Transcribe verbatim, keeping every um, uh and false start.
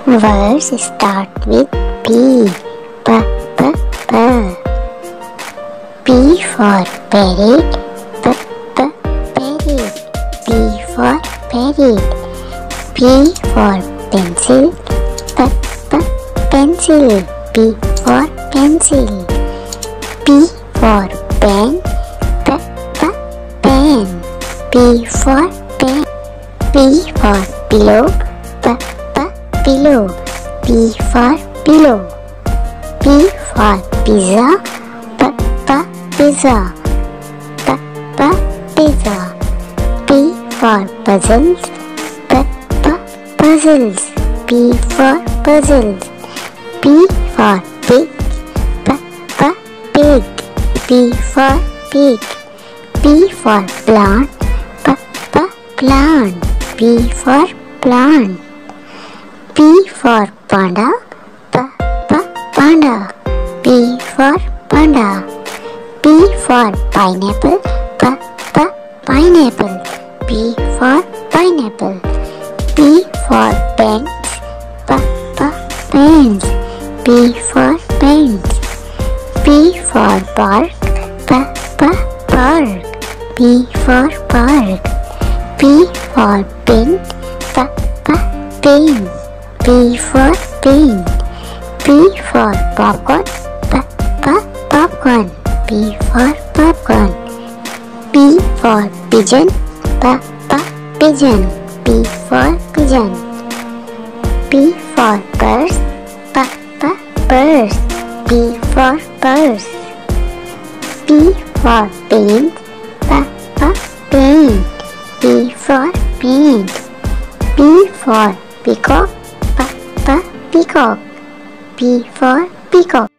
Words start with P. P, P, P. P for parrot. P, P, parrot. P for parrot. P for pencil. P, P, pencil. P for pencil. P for pen. P, P, pen. P for pen. P for pillow. P, P, pillow. P for pillow. P for pizza. P, P, pizza. P, P, pizza. P for puzzles. P, P, puzzles. P for puzzles. P for pig. P, P, pig. P for pig. P for plant. P, P, plant. P for plant. P for panda. P, P, panda. P for panda. P for pineapple. P, P, pineapple. P for pineapple. P for pens. P, P, pens. P for pens. P for park. P, P, park. P for park. P for pin. P, P, pin. P for pin. P for popcorn. P, P, popcorn. P for popcorn. P for pigeon. P, P, pigeon. P for pigeon. P for purse. P, P, purse. P for purse. P for paint. P, P, paint. P for paint. P for peacock. P, P, peacock. P for peacock.